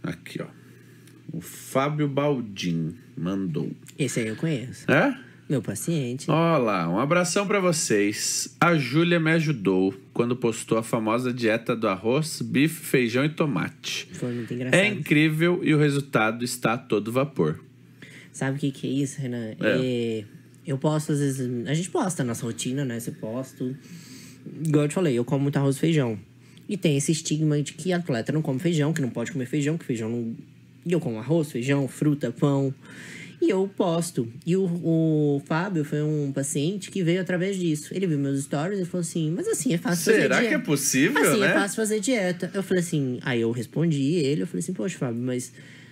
Aqui, ó. O Fábio Baldin mandou. Esse aí eu conheço. É? Meu paciente. Olá, um abração pra vocês. A Júlia me ajudou quando postou a famosa dieta do arroz, bife, feijão e tomate. Foi muito engraçado. É incrível e o resultado está a todo vapor. Sabe o que é isso, Renan? Eu posto, às vezes... A gente posta a nossa rotina, né? Você posta... Igual eu te falei, eu como muito arroz e feijão. E tem esse estigma de que atleta não come feijão, que não pode comer feijão, que feijão não... E eu como arroz, feijão, fruta, pão... E eu posto. E o Fábio foi um paciente que veio através disso. Ele viu meus stories e falou assim... Mas assim, é fácil fazer dieta. Será que é possível, assim, né? é fácil fazer dieta. Eu falei assim... Aí eu respondi ele. Eu falei assim... Poxa, Fábio, mas...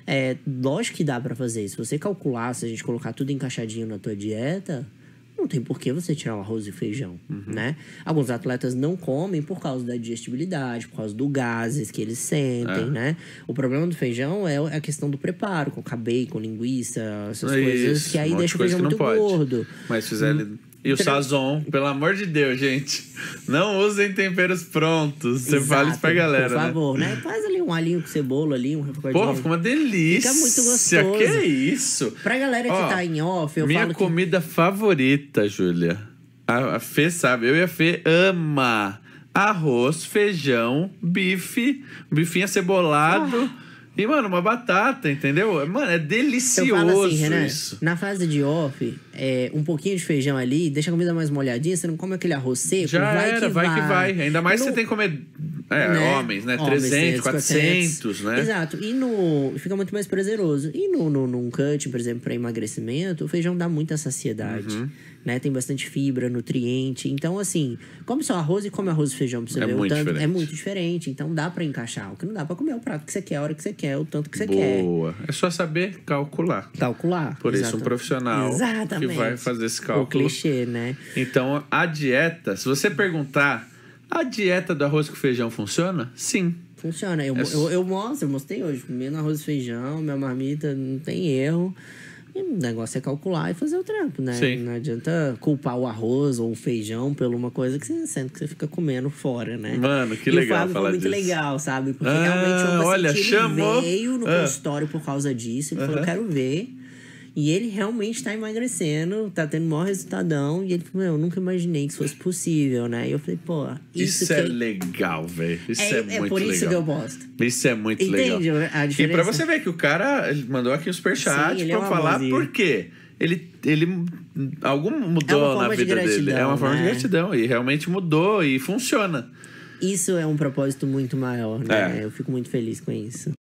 lógico que dá pra fazer. Se você calcular, se a gente colocar tudo encaixadinho na tua dieta... Não tem por que você tirar o arroz e feijão, né? Alguns atletas não comem por causa da digestibilidade, por causa do gases que eles sentem, né? O problema do feijão é a questão do preparo, colocar bacon, linguiça, essas coisas que aí deixa o feijão muito gordo. Mas fizer ele... E o sazon, pelo amor de Deus, gente. Não usem temperos prontos. Você fala isso pra galera, por favor, né? Faz ali um alhinho com cebola ali, um refogadinho. Pô, fica uma delícia. Fica muito gostoso. Que é isso? Pra galera que tá em off, eu minha falo comida favorita, Júlia. A Fê sabe. Eu e a Fê ama arroz, feijão, bife, bifinho acebolado... E, mano, uma batata, entendeu? Mano, é delicioso eu falo assim, Renan, isso. Na fase de off, um pouquinho de feijão ali, deixa a comida mais molhadinha, você não come aquele arroz seco, vai que vai. Ainda mais você tem que comer homens, né? 300, 400, né? Exato. E fica muito mais prazeroso. E num cut, por exemplo, para emagrecimento, o feijão dá muita saciedade. Né? Tem bastante fibra, nutriente. Então, assim, come só arroz e come arroz e feijão pra você ver. É muito diferente. Então, dá pra encaixar. O que não dá pra comer é o prato que você quer, a hora que você quer, o tanto que você quer. Boa. É só saber calcular. Por isso, um profissional que vai fazer esse cálculo. O clichê, né? Então, a dieta, se você perguntar, a dieta do arroz com feijão funciona? Sim. Funciona. Eu mostrei hoje. Comendo arroz e feijão, minha marmita, não tem erro. E o negócio é calcular e fazer o trampo, né? Sim. Não adianta culpar o arroz ou o feijão por uma coisa que você sente que você fica comendo fora, né? Mano, que legal falar disso. E o Fábio foi muito legal, sabe? Porque realmente ele veio no consultório por causa disso. Ele falou, eu quero ver. E ele realmente tá emagrecendo, tá tendo o maior resultadão. E ele falou, eu nunca imaginei que isso fosse possível, né? E eu falei, pô, isso é legal, velho. Isso é muito legal. É por isso que eu gosto. Isso é muito legal. Entende a diferença? E pra você ver que o cara ele mandou aqui um superchat pra falar por quê. Ele algo mudou na vida dele. É uma forma de gratidão. E realmente mudou e funciona. Isso é um propósito muito maior, né? Eu fico muito feliz com isso.